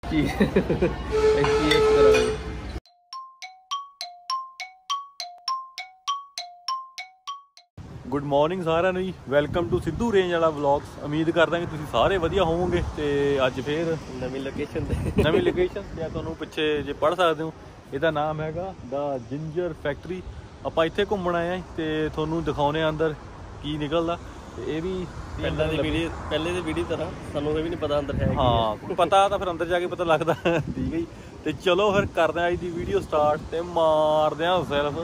Good morning सारिਆਂ ਨੂੰ ਜੀ। ਵੈਲਕਮ ਟੂ ਸਿੱਧੂ ਰੇਂਜ ਵਾਲਾ ਵਲੌਗਸ। ਉਮੀਦ ਕਰਦਾ ਕਿ ਤੁਸੀਂ ਸਾਰੇ ਵਧੀਆ ਹੋਵੋਗੇ ਤੇ ਅੱਜ ਫੇਰ ਨਵੀਂ ਲੋਕੇਸ਼ਨ ਜਾਂ ਤੁਹਾਨੂੰ ਪਿੱਛੇ ਜੇ ਪੜ੍ਹ ਸਕਦੇ ਹੋ, ਇਹਦਾ ਨਾਮ ਹੈਗਾ ਦਾ ਜਿੰਜਰ ਫੈਕਟਰੀ। ਆਪਾਂ ਇੱਥੇ ਘੁੰਮਣ ਆਏ ਆ ਤੇ ਤੁਹਾਨੂੰ ਦਿਖਾਉਣੇ ਆ ਅੰਦਰ ਕੀ ਨਿਕਲਦਾ। ਤੇ ਇਹ ਵੀ ਪਹਿਲੇ ਦੀ ਵੀਡੀਓ ਤਰ੍ਹਾਂ ਸਾਨੂੰ ਇਹ ਵੀ ਨਹੀਂ ਪਤਾ ਅੰਦਰ ਹੈ। ਹਾਂ ਪਤਾ ਤਾਂ ਫਿਰ ਅੰਦਰ ਜਾ ਕੇ ਪਤਾ ਲੱਗਦਾ। ਠੀਕ ਹੈ ਜੀ, ਤੇ ਚਲੋ ਫਿਰ ਕਰਦੇ ਆ ਅੱਜ ਦੀ ਵੀਡੀਓ ਸਟਾਰਟ ਤੇ ਮਾਰਦੇ ਆ ਸੈਲਫ।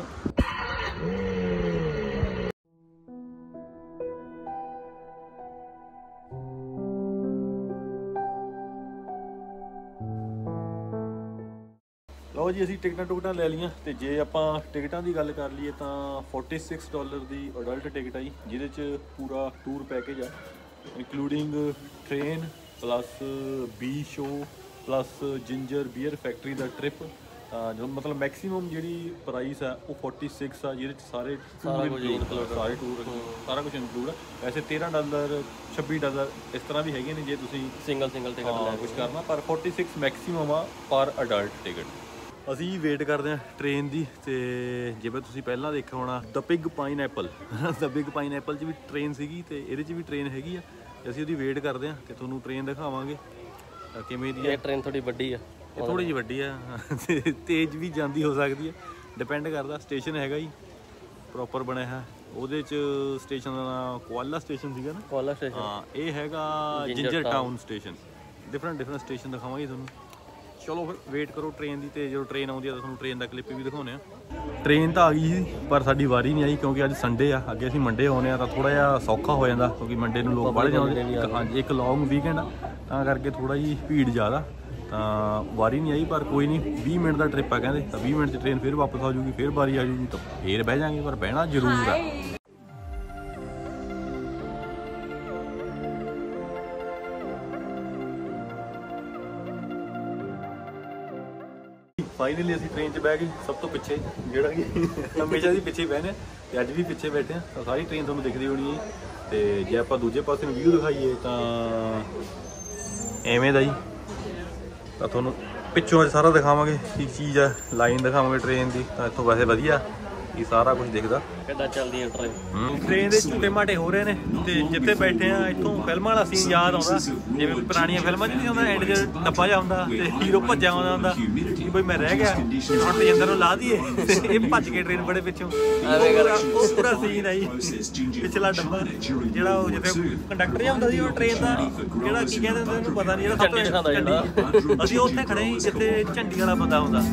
ਲਓ ਜੀ, ਅਸੀਂ ਟਿਕਟਾਂ ਲੈ ਲਈਆਂ ਤੇ ਜੇ ਆਪਾਂ ਟਿਕਟਾਂ ਦੀ ਗੱਲ ਕਰ ਲਈਏ ਤਾਂ $46 ਦੀ ਅਡਲਟ ਟਿਕਟ ਆਈ, ਜਿਹਦੇ 'ਚ ਪੂਰਾ ਟੂਰ ਪੈਕੇਜ ਆ, including train plus B show plus ginger beer factory ਦਾ ਟ੍ਰਿਪ। ਜੋ ਮਤਲਬ ਮੈਕਸੀਮਮ ਜਿਹੜੀ ਪ੍ਰਾਈਸ ਆ ਉਹ 46 ਆ, ਜਿਹਦੇ 'ਚ ਸਾਰੇ ਟੂਰ ਸਾਰਾ ਕੁਝ ਇਨਕਲੂਡ ਆ। ਵੈਸੇ $13 $26 ਇਸ ਤਰ੍ਹਾਂ ਵੀ ਹੈਗੇ ਨੇ ਜੇ ਤੁਸੀਂ ਸਿੰਗਲ ਟਿਕਟ ਕੁਝ ਕਰਨਾ, ਪਰ 46 ਮੈਕਸੀਮਮ ਆ ਪਰ ਅਡਲਟ ਟਿਕਟ। ਅਸੀਂ ਵੇਟ ਕਰਦੇ ਹਾਂ ਟ੍ਰੇਨ ਦੀ, ਤੇ ਜਿਵੇਂ ਤੁਸੀਂ ਪਹਿਲਾਂ ਦੇਖਿਆ ਹੋਣਾ ਦ ਬਿਗ ਪਾਈਨਐਪਲ 'ਚ ਵੀ ਟ੍ਰੇਨ ਸੀਗੀ ਤੇ ਇਹਦੇ 'ਚ ਵੀ ਟ੍ਰੇਨ ਹੈਗੀ ਆ। ਅਸੀਂ ਉਹਦੀ ਵੇਟ ਕਰਦੇ ਹਾਂ ਤੇ ਤੁਹਾਨੂੰ ਟ੍ਰੇਨ ਦਿਖਾਵਾਂਗੇ ਕਿਵੇਂ ਦੀ ਹੈ। ਟ੍ਰੇਨ ਥੋੜੀ ਵੱਡੀ ਆ, ਇਹ ਥੋੜੀ ਜਿਹੀ ਵੱਡੀ ਆ, ਤੇਜ਼ ਵੀ ਜਾਂਦੀ ਹੋ ਸਕਦੀ ਹੈ, ਡਿਪੈਂਡ ਕਰਦਾ। ਸਟੇਸ਼ਨ ਹੈਗਾ ਜੀ ਪ੍ਰੋਪਰ ਬਣਿਆ ਹੈ, ਉਹਦੇ 'ਚ ਸਟੇਸ਼ਨ ਦਾ ਨਾਮ ਕੋਆਲਾ ਸਟੇਸ਼ਨ ਸੀਗਾ ਨਾ। ਕੋਆਲਾ ਸਟੇਸ਼ਨ, ਹਾਂ ਇਹ ਹੈਗਾ Ginger Town station. Different station ਦਿਖਾਵਾਂਗੇ ਤੁਹਾਨੂੰ। ਚਲੋ ਫਿਰ ਵੇਟ ਕਰੋ ਟ੍ਰੇਨ ਦੀ, ਤੇ ਜਦੋਂ ਟ੍ਰੇਨ ਆਉਂਦੀ ਆ ਤਾਂ ਤੁਹਾਨੂੰ ਟ੍ਰੇਨ ਦਾ ਕਲਿੱਪ ਵੀ ਦਿਖਾਉਂਦੇ ਆ। ਟ੍ਰੇਨ ਤਾਂ ਆ ਗਈ ਸੀ ਪਰ ਸਾਡੀ ਵਾਰੀ ਨਹੀਂ ਆਈ, ਕਿਉਂਕਿ ਅੱਜ ਸੰਡੇ ਆ। ਅੱਗੇ ਅਸੀਂ ਮੰਡੇ ਆਉਂਦੇ ਆ ਤਾਂ ਥੋੜ੍ਹਾ ਜਿਹਾ ਸੌਖਾ ਹੋ ਜਾਂਦਾ, ਕਿਉਂਕਿ ਮੰਡੇ ਨੂੰ ਲੋਕ ਬਾਹਰ ਜਾਂਦੇ। ਹਾਂਜੀ, ਇੱਕ ਲੌਂਗ ਵੀਕਐਂਡ ਆ ਤਾਂ ਕਰਕੇ ਥੋੜ੍ਹਾ ਜਿਹੀ ਭੀੜ ਜ਼ਿਆਦਾ, ਤਾਂ ਵਾਰੀ ਨਹੀਂ ਆਈ। ਪਰ ਕੋਈ ਨਹੀਂ, 20 ਮਿੰਟ ਦਾ ਟ੍ਰਿਪ ਆ ਕਹਿੰਦੇ, ਤਾਂ 20 ਮਿੰਟ 'ਚ ਟ੍ਰੇਨ ਫਿਰ ਵਾਪਸ ਆ ਜੂਗੀ, ਫਿਰ ਵਾਰੀ ਆ ਜੂਗੀ ਤਾਂ ਫਿਰ ਬਹਿ ਜਾਵਾਂਗੇ, ਪਰ ਬਹਿਣਾ ਜ਼ਰੂਰ ਆ। ਫਾਈਨਲੀ ਅਸੀਂ ਟ੍ਰੇਨ 'ਚ ਬਹਿ ਗਏ, ਸਭ ਤੋਂ ਪਿੱਛੇ, ਜਿਹੜਾ ਕਿ ਹਮੇਸ਼ਾ ਅਸੀਂ ਪਿੱਛੇ ਬਹਿੰਦੇ ਹਾਂ ਤੇ ਅੱਜ ਵੀ ਪਿੱਛੇ ਬੈਠੇ ਹਾਂ। ਤਾਂ ਸਾਰੀ ਟ੍ਰੇਨ ਤੁਹਾਨੂੰ ਦਿਖਦੀ ਹੋਣੀ ਹੈ। ਤੇ ਜੇ ਆਪਾਂ ਦੂਜੇ ਪਾਸੇ ਨੂੰ ਵਿਊ ਦਿਖਾਈਏ ਤਾਂ ਐਵੇਂ ਦਾ ਹੀ, ਤਾਂ ਤੁਹਾਨੂੰ ਪਿੱਛੋਂ ਅੱਜ ਸਾਰਾ ਦਿਖਾਵਾਂਗੇ ਕੀ ਚੀਜ਼ ਆ, ਲਾਈਨ ਦਿਖਾਵਾਂਗੇ ਟ੍ਰੇਨ ਦੀ। ਤਾਂ ਇੱਥੋਂ ਵੈਸੇ ਵਧੀਆ ਇਹ ਸਾਰਾ ਕੁਝ ਦਿਖਦਾ, ਕਿੱਦਾਂ ਚੱਲਦੀ ਹੈ ਟ੍ਰੇਨ। ਟ੍ਰੇਨ ਦੇ ਝੂਟੇ ਮਾਟੇ ਹੋ ਰਹੇ ਨੇ ਤੇ ਜਿੱਥੇ ਬੈਠੇ ਆ ਇੱਥੋਂ ਫਿਲਮਾਂ ਵਾਲਾ ਸੀਨ ਯਾਦ ਆਉਂਦਾ, ਜਿਵੇਂ ਪੁਰਾਣੀਆਂ ਫਿਲਮਾਂ 'ਚ ਨਹੀਂ ਹੁੰਦਾ ਐਂਡ 'ਚ ਡੱਬਾ ਜਿਹਾ ਹੁੰਦਾ ਤੇ ਹੀਰੋ ਭੱਜਿਆ ਆਉਂਦਾ ਹੁੰਦਾ ਕਿ ਬਈ ਮੈਂ ਰਹਿ ਗਿਆ, ਹੁਣ ਤੇਜਿੰਦਰ ਨੂੰ ਲਾ ਦਈਏ, ਇਹ ਭੱਜ ਕੇ ਟ੍ਰੇਨ ਬੜੇ ਪਿੱਛੋਂ। ਉਹ ਪੂਰਾ ਸੀਨ ਹੈ ਜੀ, ਪਿਛਲਾ ਡੱਬਾ ਜਿਹੜਾ ਉਹ ਜਿੱਥੇ ਕੰਡਕਟਰ ਜਿਹਾ ਹੁੰਦਾ ਸੀ ਉਹ ਟ੍ਰੇਨ ਦਾ, ਜਿਹੜਾ ਕੀ ਕਹਿੰਦੇ ਹੁੰਦੇ ਉਹਨੂੰ ਪਤਾ ਨਹੀਂ, ਜਿਹੜਾ ਅਸੀਂ ਉੱਥੇ ਖੜੇ ਸੀ ਜਿੱਥੇ ਝੰਡੀ ਵਾਲਾ ਬੰਦਾ ਹੁੰਦਾ।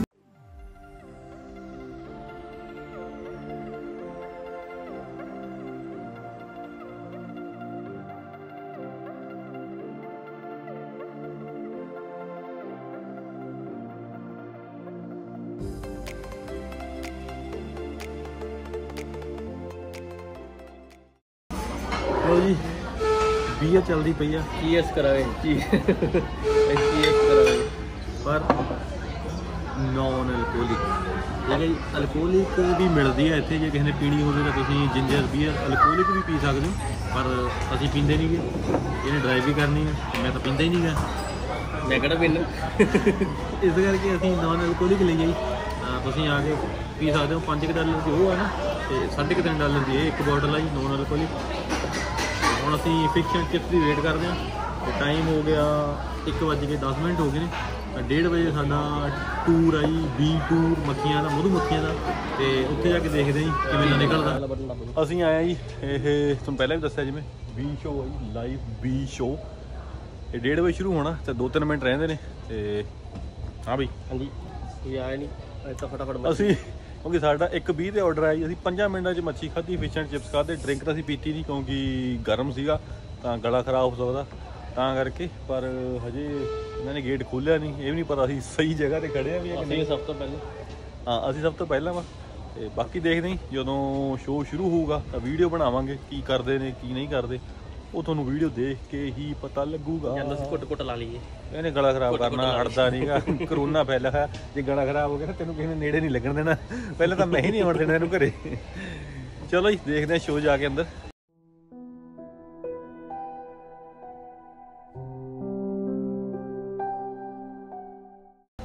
ਜੀ ਬੀਅਰ ਚੱਲਦੀ ਪਈ ਆ, ਚੀਅਰਸ ਕਰਾਂਗੇ ਪਰ ਨੌਨ ਅਲਕੋਹਲਿਕ। ਜਿਹੜੀ ਅਲਕੋਹਲਿਕ ਵੀ ਮਿਲਦੀ ਹੈ ਇੱਥੇ, ਜੇ ਕਿਸੇ ਨੇ ਪੀਣੀ ਹੋਵੇ ਤਾਂ ਤੁਸੀਂ ਜਿੰਜਰ ਬੀਅਰ ਅਲਕੋਹਲਿਕ ਵੀ ਪੀ ਸਕਦੇ ਹੋ, ਪਰ ਅਸੀਂ ਪੀਂਦੇ ਨਹੀਂ ਗੇ। ਇਹਨੇ ਡਰਾਈਵ ਵੀ ਕਰਨੀ ਹੈ, ਮੈਂ ਤਾਂ ਪੀਂਦਾ ਹੀ ਨਹੀਂ ਗਾ, ਮੈਂ ਕਿਹੜਾ ਪੀਂਦਾ। ਇਸ ਕਰਕੇ ਅਸੀਂ ਨੌਨ ਅਲਕੋਹਲਿਕ ਲਈ ਆਈ। ਤੁਸੀਂ ਆ ਕੇ ਪੀ ਸਕਦੇ ਹੋ। $5 ਦੀ ਉਹ ਆ ਨਾ, ਤੇ $3.5 ਦੀ ਇਹ ਇੱਕ ਬੋਟਲ ਆ ਜੀ ਨੌਨ ਅਲਕੋਹਲਿਕ। ਹੁਣ ਅਸੀਂ ਫਿਸ਼ ਐਂਡ ਚਿਪਸ ਦੀ ਵੇਟ ਕਰਦੇ ਹਾਂ ਤੇ ਟਾਈਮ ਹੋ ਗਿਆ 1:10 ਹੋ ਗਏ ਨੇ। 1:30 ਵਜੇ ਸਾਡਾ ਟੂਰ ਆ ਜੀ, ਬੀ ਟੂਰ ਮੱਖੀਆਂ ਦਾ, ਮਧੂ ਮੱਖੀਆਂ ਦਾ, ਤੇ ਉੱਥੇ ਜਾ ਕੇ ਦੇਖਦੇ ਜੀ ਕਿਵੇਂ ਦਾ ਨਿਕਲਦਾ। ਅਸੀਂ ਆਏ ਜੀ, ਇਹ ਤੁਹਾਨੂੰ ਪਹਿਲਾਂ ਵੀ ਦੱਸਿਆ ਜਿਵੇਂ ਬੀ ਸ਼ੋ ਆ ਜੀ, ਲਾਈਵ ਬੀ ਸ਼ੋ। ਇਹ 1:30 ਵਜੇ ਸ਼ੁਰੂ ਹੋਣਾ ਤੇ 2-3 ਮਿੰਟ ਰਹਿੰਦੇ ਨੇ। ਤੇ ਹਾਂ ਬਈ, ਹਾਂਜੀ ਕੋਈ ਆਇਆ ਨਹੀਂ ਤਾਂ ਫਟਾਫਟ ਅਸੀਂ, ਕਿਉਂਕਿ ਸਾਡਾ 1:20 ਤੇ ਆਰਡਰ ਆਇਆ ਜੀ, ਅਸੀਂ 5 ਮਿੰਟਾਂ 'ਚ ਮੱਛੀ ਖਾਧੀ, ਫਿਸ਼ ਐਂਡ ਚਿਪਸ ਖਾਧੇ। ਡਰਿੰਕ ਤਾਂ ਅਸੀਂ ਪੀਤੀ ਨਹੀਂ ਕਿਉਂਕਿ ਗਰਮ ਸੀਗਾ ਤਾਂ ਗਲਾ ਖਰਾਬ ਹੋ ਸਕਦਾ ਤਾਂ ਕਰਕੇ, ਪਰ ਹਜੇ ਇਹਨਾਂ ਨੇ ਗੇਟ ਖੋਲ੍ਹਿਆ ਨਹੀਂ। ਇਹ ਵੀ ਨਹੀਂ ਪਤਾ ਅਸੀਂ ਸਹੀ ਜਗ੍ਹਾ 'ਤੇ ਖੜ੍ਹੇ ਹਾਂ ਵੀ ਕਿ ਨਹੀਂ। ਸਭ ਤੋਂ ਪਹਿਲਾਂ ਹਾਂ, ਅਸੀਂ ਸਭ ਤੋਂ ਪਹਿਲਾਂ ਵਾ। ਤੇ ਬਾਕੀ ਦੇਖਦੇ ਹਾਂ ਜਦੋਂ ਸ਼ੋਅ ਸ਼ੁਰੂ ਹੋਊਗਾ ਤਾਂ ਵੀਡੀਓ ਬਣਾਵਾਂਗੇ ਕੀ ਕਰਦੇ ਨੇ ਕੀ ਨਹੀਂ ਕਰਦੇ, ਉਹ ਤੁਹਾਨੂੰ ਵੀਡੀਓ ਦੇਖ ਕੇ ਹੀ ਪਤਾ ਲੱਗੂਗਾ। ਘੁੱਟ ਲਾ ਲਈਏ, ਇਹਨੇ ਗਲਾ ਖਰਾਬ ਕਰਨਾ ਹਟਦਾ ਨਹੀਂਗਾ। ਕਰੋਨਾ ਫੈਲਿਆ ਹੋਇਆ, ਜੇ ਗਲਾ ਖਰਾਬ ਹੋ ਗਿਆ ਨਾ ਤੈਨੂੰ ਕਿਸੇ ਨੇ ਨੇੜੇ ਨਹੀਂ ਲੱਗਣ ਦੇਣਾ। ਪਹਿਲਾਂ ਤਾਂ ਮੈਂ ਹੀ ਨਹੀਂ ਆਉਣ ਦੇਣਾ ਇਹਨੂੰ ਘਰੇ। ਚਲੋ ਜੀ ਦੇਖਦੇ ਹਾਂ ਸ਼ੋਅ ਜਾ ਕੇ ਅੰਦਰ।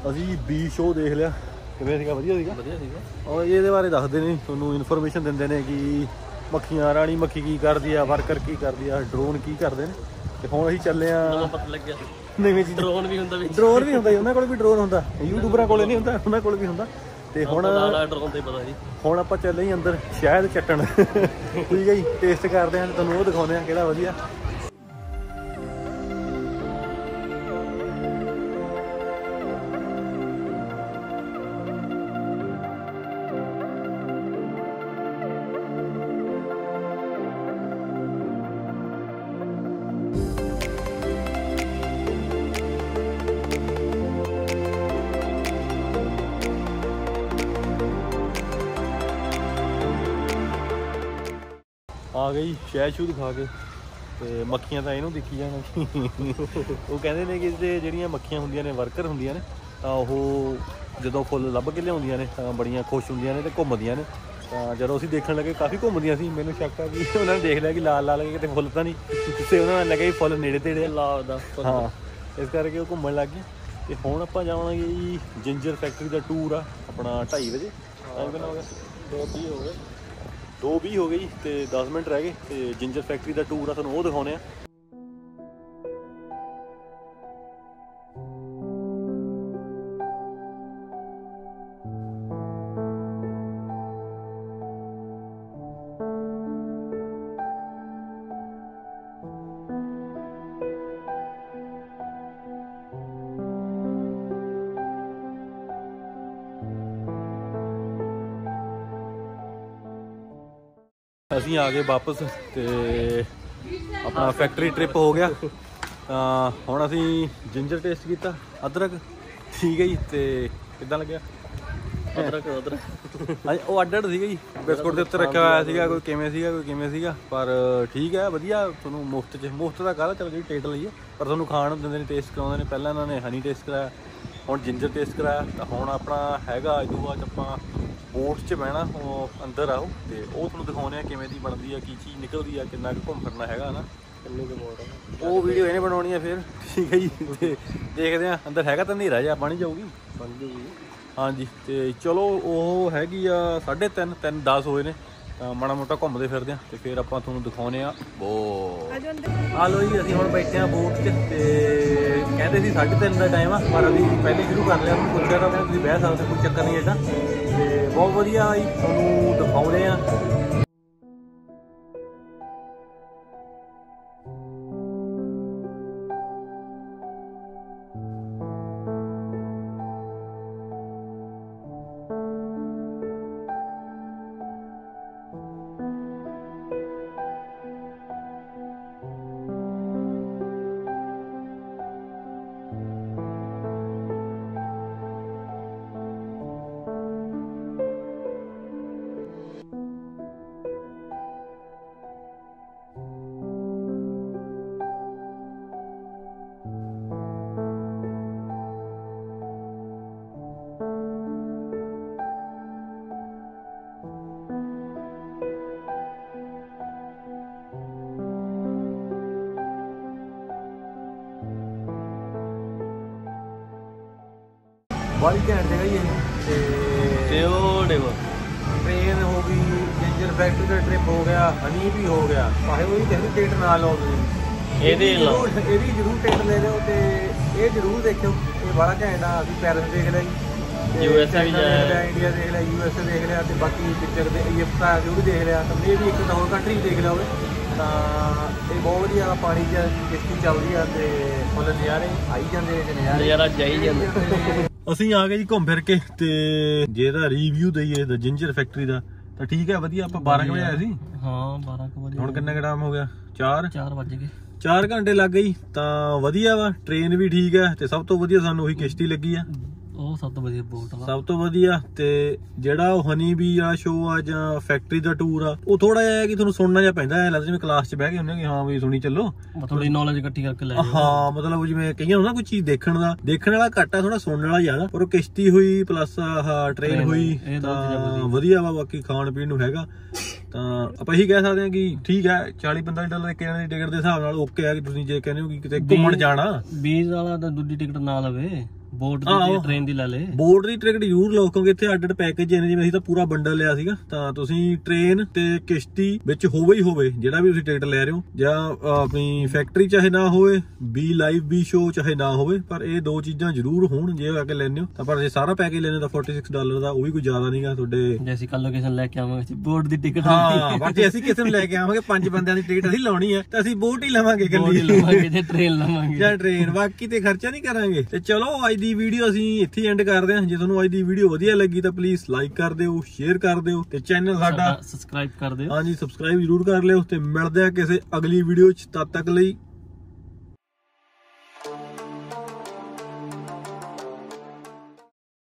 ਅਸੀਂ ਬੀ ਸ਼ੋਅ ਦੇਖ ਲਿਆ, ਕਿਵੇਂ ਸੀਗਾ? ਵਧੀਆ ਸੀਗਾ। ਵਧੀਆ ਸੀਗਾ। ਔਰ ਇਹਦੇ ਬਾਰੇ ਦੱਸਦੇ ਨੇ ਤੁਹਾਨੂੰ, ਇਨਫੋਰਮੇਸ਼ਨ ਦਿੰਦੇ ਨੇ ਕਿ ਮੱਖੀਆਂ, ਰਾਣੀ ਮੱਖੀ ਕੀ ਕਰਦੀ ਆ, ਵਰਕਰ ਕੀ ਕਰਦੀ ਆ, ਡਰੋਨ ਕੀ ਕਰਦੇ ਨੇ। ਤੇ ਹੁਣ ਅਸੀਂ ਚੱਲੇ ਆ, ਪਤਾ ਲੱਗਿਆ ਨਵੇਂ ਚੀਜ਼, ਡਰੋਨ ਵੀ ਹੁੰਦਾ, ਡਰੋਨ ਵੀ ਹੁੰਦਾ ਜੀ, ਉਹਨਾਂ ਕੋਲ ਵੀ ਡਰੋਨ ਹੁੰਦਾ, ਯੂਟਿਊਬਰਾਂ ਕੋਲੇ ਨਹੀਂ ਹੁੰਦਾ, ਉਹਨਾਂ ਕੋਲ ਵੀ ਹੁੰਦਾ। ਤੇ ਹੁਣ ਡਰੋਨ ਤੇ ਪਤਾ ਜੀ। ਹੁਣ ਆਪਾਂ ਚੱਲੇ ਅੰਦਰ ਸ਼ਹਿਦ ਚੱਟਣ। ਠੀਕ ਹੈ ਜੀ, ਟੇਸਟ ਕਰਦੇ ਹਾਂ, ਤੁਹਾਨੂੰ ਉਹ ਦਿਖਾਉਂਦੇ ਆ ਕਿਹੜਾ ਵਧੀਆ। ਆ ਗਈ ਸ਼ਹਿਦ ਸ਼ੂਦ ਖਾ ਕੇ। ਤੇ ਮੱਖੀਆਂ ਤਾਂ ਇਹਨੂੰ ਦੇਖੀ ਜਾਣਾ। ਉਹ ਕਹਿੰਦੇ ਨੇ ਕਿ ਜਿਹੜੀਆਂ ਮੱਖੀਆਂ ਹੁੰਦੀਆਂ ਨੇ, ਵਰਕਰ ਹੁੰਦੀਆਂ ਨੇ, ਤਾਂ ਉਹ ਜਦੋਂ ਫੁੱਲ ਲੱਭ ਕੇ ਲਿਆਉਂਦੀਆਂ ਨੇ ਤਾਂ ਬੜੀਆਂ ਖੁਸ਼ ਹੁੰਦੀਆਂ ਨੇ ਤੇ ਘੁੰਮਦੀਆਂ ਨੇ। ਤਾਂ ਜਦੋਂ ਅਸੀਂ ਦੇਖਣ ਲੱਗੇ ਕਾਫੀ ਘੁੰਮਦੀਆਂ ਸੀ। ਮੈਨੂੰ ਸ਼ੱਕ ਆ ਕਿ ਉਹਨਾਂ ਨੇ ਦੇਖ ਲਿਆ ਕਿ ਲਾਲ ਲਾਲ ਕਿਤੇ ਫੁੱਲ ਤਾਂ ਨਹੀਂ, ਤੇ ਉਹਨਾਂ ਨੂੰ ਲੱਗਿਆ ਕਿ ਫੁੱਲ ਨੇੜੇ ਤੇੜੇ ਲਾਲ ਦਾ। ਹਾਂ, ਇਸ ਕਰਕੇ ਉਹ ਘੁੰਮਣ ਲੱਗ ਗਈ। ਤੇ ਹੁਣ ਆਪਾਂ ਜਾਵਾਂਗੇ ਜੀ ਜਿੰਜਰ ਫੈਕਟਰੀ ਦਾ ਟੂਰ ਆ ਆਪਣਾ 2:30 ਵਜੇ। ਟਾਈਮ ਕਿੰਨਾ ਹੋ ਗਿਆ? 2:20 ਹੋ ਗਏ। 2:20 ਹੋ ਗਈ ਜੀ ਤੇ 10 ਮਿੰਟ ਰਹਿ ਗਏ। ਤੇ ਜਿੰਜਰ ਫੈਕਟਰੀ ਦਾ ਟੂਰ ਆ, ਤੁਹਾਨੂੰ ਉਹ ਦਿਖਾਉਂਦੇ ਆ। ਅਸੀਂ ਆ ਗਏ ਵਾਪਸ ਤੇ ਆਪਣਾ ਫੈਕਟਰੀ ਟ੍ਰਿਪ ਹੋ ਗਿਆ। ਤਾਂ ਹੁਣ ਅਸੀਂ ਜਿੰਜਰ ਟੇਸਟ ਕੀਤਾ, ਅਦਰਕ। ਠੀਕ ਹੈ ਜੀ। ਤੇ ਕਿੱਦਾਂ ਲੱਗਿਆ? ਅਦਰਕ ਉਹ ਅੱਡ ਅੱਡ ਸੀਗਾ ਜੀ, ਬਿਸਕੁਟ ਦੇ ਉੱਤੇ ਰੱਖਿਆ ਹੋਇਆ ਸੀਗਾ, ਕੋਈ ਕਿਵੇਂ ਸੀਗਾ, ਕੋਈ ਕਿਵੇਂ ਸੀਗਾ। ਪਰ ਠੀਕ ਹੈ, ਵਧੀਆ। ਤੁਹਾਨੂੰ ਮੁਫਤ ਦਾ ਕਾਹਦਾ, ਚਲੋ ਜਿਹੜੀ ਟੇਸਟ ਲਈ ਹੈ, ਪਰ ਤੁਹਾਨੂੰ ਖਾਣ ਨੂੰ ਦਿੰਦੇ ਨੇ, ਟੇਸਟ ਕਰਾਉਂਦੇ ਨੇ। ਪਹਿਲਾਂ ਇਹਨਾਂ ਨੇ ਹਨੀ ਟੇਸਟ ਕਰਾਇਆ, ਹੁਣ ਜਿੰਜਰ ਟੇਸਟ ਕਰਾਇਆ। ਤਾਂ ਹੁਣ ਆਪਣਾ ਹੈਗਾ ਇਹ ਤੋਂ ਬਾਅਦ ਆਪਾਂ ਬੋਟ 'ਚ ਬਹਿਣਾ, ਉਹ ਅੰਦਰ ਆਓ ਤੇ ਉਹ ਤੁਹਾਨੂੰ ਦਿਖਾਉਂਦੇ ਆ ਕਿਵੇਂ ਦੀ ਬਣਦੀ ਆ, ਕੀ ਚੀਜ਼ ਨਿਕਲਦੀ ਆ, ਕਿੰਨਾ ਕੁ ਘੁੰਮ ਫਿਰਨਾ ਹੈਗਾ ਨਾ। ਉਹ ਵੀਡੀਓ ਇਹਨੇ ਬਣਾਉਣੀ ਆ ਫਿਰ। ਠੀਕ ਹੈ ਜੀ। ਤੇ ਦੇਖਦੇ ਆ ਅੰਦਰ ਹੈਗਾ ਤਾਂ ਹਨੇਰਾ ਜਿਹਾ, ਬਣ ਜਾਊਗੀ। ਹਾਂਜੀ। ਤੇ ਚਲੋ ਉਹ ਹੈਗੀ ਆ 3:30, 3:10 ਹੋਏ ਨੇ। ਤਾਂ ਮਾੜਾ ਮੋਟਾ ਘੁੰਮਦੇ ਫਿਰਦੇ ਆ ਤੇ ਫਿਰ ਆਪਾਂ ਤੁਹਾਨੂੰ ਦਿਖਾਉਂਦੇ ਆ ਬੋਟ। ਆ ਲੋ ਜੀ, ਅਸੀਂ ਹੁਣ ਬੈਠੇ ਆ ਬੋਟ 'ਚ। ਤੇ ਕਹਿੰਦੇ ਸੀ 3:30 ਦਾ ਟਾਈਮ ਆ, ਪਰ ਅਸੀਂ ਪਹਿਲੇ ਸ਼ੁਰੂ ਕਰ ਲਿਆ। ਉਹਨੂੰ ਪੁੱਛਿਆ ਤਾਂ ਕਹਿੰਦੇ ਤੁਸੀਂ ਬਹਿ ਸਕਦੇ, ਕੋਈ ਚੱਕਰ ਨਹੀਂ ਐਡਾ। ਤੇ ਬਹੁਤ ਵਧੀਆ ਜੀ, ਤੁਹਾਨੂੰ ਦਿਖਾਉਂਦੇ ਆ। ਬੜੀ ਘੈਂਟ ਜਗ੍ਹਾ ਹੀ ਇਹ। ਤੇ ਉਹ ਦੇਖੋ ਟ੍ਰੇਨ ਹੋ ਗਈ, ਜਿੰਜਰ ਫੈਕਟਰੀ ਦਾ ਟ੍ਰਿਪ ਹੋ ਗਿਆ, ਹਨੀ ਵੀ ਹੋ ਗਿਆ। ਭਾਵੇਂ ਉਹੀ ਕਹਿੰਦੇ ਟਿਕਟ ਨਾਲ ਲਾਓ ਤੁਸੀਂ, ਇਹਦੀ ਜ਼ਰੂਰ ਟਿਕਟ ਲੈ ਲਿਓ। ਤੇ ਇਹ ਜ਼ਰੂਰ ਦੇਖਿਓ, ਇਹ ਬੜਾ ਘੈਂਟ ਆ। ਅਸੀਂ ਪੈਰਿਸ ਦੇਖ ਲਿਆ ਜੀ, USA ਵੀ ਜਾਇਆ, ਇੰਡੀਆ ਦੇਖ ਲਿਆ, USA ਦੇਖ ਲਿਆ, ਤੇ ਬਾਕੀ ਪਿਕਚਰ ਦੇ ਇਜਿਪਟ ਆ ਉਹ ਵੀ ਦੇਖ ਲਿਆ। ਤਾਂ ਇਹ ਵੀ ਇੱਕ ਹੋਰ ਕੰਟਰੀ ਦੇਖ ਲਿਆ ਹੋਵੇ। ਤਾਂ ਇਹ ਬਹੁਤ ਵਧੀਆ ਪਾਣੀ 'ਚ ਕਿਸ਼ਤੀ ਚੱਲਦੀ ਆ ਤੇ ਫੁੱਲ ਨਜ਼ਾਰੇ ਆਈ ਜਾਂਦੇ ਨੇ, ਨਜ਼ਾਰਾ ਜਾਈ ਜਾਂਦੇ। ਅਸੀਂ ਆ ਗਏ ਜੀ ਘੁੰਮ ਫਿਰ ਕੇ। ਤੇ ਜੇ ਇਹਦਾ ਰਿਵਿਊ ਦਈਏ ਤਾਂ ਜਿੰਜਰ ਫੈਕਟਰੀ ਦਾ, ਤਾਂ ਠੀਕ ਹੈ, ਵਧੀਆ। ਆਪਾਂ 12 ਵਜੇ ਆਏ ਸੀ। ਹਾਂ 12 ਵਜੇ। ਹੁਣ ਕਿੰਨਾ ਕੁ ਟਾਈਮ ਹੋ ਗਿਆ? 4 ਵੱਜ ਗਏ। 4 ਘੰਟੇ ਲੱਗ ਗਈ। ਤਾਂ ਵਧੀਆ ਵਾ, ਟ੍ਰੇਨ ਵੀ ਠੀਕ ਹੈ। ਤੇ ਸਭ ਤੋਂ ਵਧੀਆ ਸਾਨੂੰ ਉਹੀ ਕਿਸ਼ਤੀ ਲੱਗੀ ਆ, ਉਹ ਸਭ ਤੋਂ ਵਧੀਆ ਬੋਟ ਆ, ਸਭ ਤੋਂ ਵਧੀਆ। ਤੇ ਜਿਹੜਾ ਉਹ ਹਨੀ ਬੀ ਵਾਲਾ ਸ਼ੋਅ ਆ ਜਾਂ ਫੈਕਟਰੀ ਦਾ ਟੂਰ ਆ, ਉਹ ਥੋੜਾ ਜਿਹਾ ਕਿ ਤੁਹਾਨੂੰ ਸੁਣਨਾ ਜਿਹਾ ਪੈਂਦਾ ਹੈ। ਲੱਗਦਾ ਜਿਵੇਂ ਕਲਾਸ 'ਚ ਬਹਿ ਕੇ ਹੁੰਦੇ ਕਿ ਹਾਂ ਵੀ ਸੁਣੀ ਚੱਲੋ, ਥੋੜੀ ਨੌਲੇਜ ਇਕੱਠੀ ਕਰਕੇ ਲੈ। ਹਾਂ, ਮਤਲਬ ਜਿਵੇਂ ਕਈਆਂ ਹੁੰਦਾ ਕੋਈ ਚੀਜ਼ ਦੇਖਣ ਵਾਲਾ ਘੱਟ ਆ, ਥੋੜਾ ਸੁਣਨ ਵਾਲਾ ਜ਼ਿਆਦਾ। ਪਰ ਉਹ ਕਿਸ਼ਤੀ ਹੋਈ ਪਲੱਸ ਟ੍ਰੇਨ ਹੋਈ ਤਾਂ ਵਧੀਆ ਵਾ। ਬਾਕੀ ਖਾਣ ਪੀਣ ਨੂੰ ਹੈਗਾ। ਤਾਂ ਆਪਾਂ ਇਹੀ ਕਹਿ ਸਕਦੇ ਹਾਂ ਕਿ ਠੀਕ ਹੈ, 40-45 ਡਾਲਰ ਇੱਕ ਜਣੇ ਦੀ ਟਿਕਟ ਦੇ ਹਿਸਾਬ ਨਾਲ ਓਕੇ ਹੈ। ਕਿ ਤੁਸੀਂ ਜੇ ਕਹਿੰਦੇ ਹੋ ਕਿ ਕਿਤੇ ਘੁੰਮਣ ਜਾਣਾ, 20 ਵਾਲਾ ਤਾਂ ਦੂਜੀ ਟਿਕਟ ਨਾ ਲਵੇ। ਬੋਟ ਦੀ ਟ੍ਰੇਨ ਦੀ ਲੈ ਲੈ। ਬੋਟ ਦੀ ਟਿਕਟ ਜ਼ਰੂਰ ਲਓ ਕਿਉਂਕਿ ਇੱਥੇ ਅੱਡ ਪੈਕੇਜ ਨੇ, ਜਿਵੇਂ ਅਸੀਂ ਤਾਂ ਪੂਰਾ ਬੰਡਲ ਲਿਆ ਸੀਗਾ। ਤਾਂ ਤੁਸੀਂ ਟ੍ਰੇਨ ਤੇ ਕਿਸ਼ਤੀ ਵਿੱਚ ਹੋਵੇ ਹੀ ਹੋਵੇ, ਜਿਹੜਾ ਵੀ ਤੁਸੀਂ ਟਿਕਟ ਲੈ ਰਹੇ ਹੋ, ਜਾਂ ਆਪਣੀ ਫੈਕਟਰੀ ਚਾਹੇ ਨਾ ਹੋਵੇ, ਬੀ ਲਾਈਵ ਬੀ ਸ਼ੋ ਚਾਹੇ ਨਾ ਹੋਵੇ, ਪਰ ਇਹ ਦੋ ਚੀਜ਼ਾਂ ਜ਼ਰੂਰ ਹੋਣ ਜੇ ਆ ਕੇ ਲੈਣੇ ਹੋ ਤਾਂ। ਪਰ ਜੇ ਸਾਰਾ ਪੈਕੇਜ ਲੈਣੇ ਤਾਂ $46 ਦਾ, ਉਹ ਵੀ ਕੋਈ ਜ਼ਿਆਦਾ ਨਹੀਂਗਾ ਤੁਹਾਡੇ। ਜੇ ਅਸੀਂ ਕੱਲ ਲੋਕੇਸ਼ਨ ਲੈ ਕੇ ਆਵਾਂਗੇ ਬੋਟ ਦੀ ਟਿਕਟ, ਹਾਂ ਪਰ ਜੇ ਅਸੀਂ ਕਿਸੇ ਨੂੰ ਲੈ ਕੇ ਆਵਾਂਗੇ 5 ਬੰਦਿਆਂ ਦੀ ਟਿਕਟ ਅਸੀਂ ਲਾਉਣੀ ਹੈ ਤਾਂ ਅਸੀਂ ਬੋਟ ਹੀ ਲਵਾਂਗੇ, ਗੱਡੀ ਲਵਾਂਗੇ ਜਾਂ ਟ੍ਰੇਨ ਲਵਾਂਗੇ ਜਾਂ ਟ੍ਰੇਨ, ਬਾਕੀ ਤੇ ਖਰਚਾ ਨਹੀਂ ਕਰਾਂਗੇ। ਤੇ ਚਲੋ ਅੱਜ ਦੀ ਵੀਡੀਓ ਅਸੀਂ ਇੱਥੇ ਐਂਡ ਕਰਦੇ ਹਾਂ। ਜੇ ਤੁਹਾਨੂੰ ਅੱਜ ਦੀ ਵੀਡੀਓ ਵਧੀਆ ਲੱਗੀ ਤਾਂ ਪਲੀਜ਼ ਲਾਈਕ ਕਰ ਦਿਓ, ਸ਼ੇਅਰ ਕਰ ਦਿਓ ਤੇ ਚੈਨਲ ਸਾਡਾ ਸਬਸਕ੍ਰਾਈਬ ਕਰ ਦਿਓ। ਹਾਂਜੀ ਸਬਸਕ੍ਰਾਈਬ ਜ਼ਰੂਰ ਕਰ ਲਿਓ ਤੇ ਮਿਲਦੇ ਆ ਕਿਸੇ ਅਗਲੀ ਵੀਡੀਓ 'ਚ। ਤਦ ਤੱਕ ਲਈ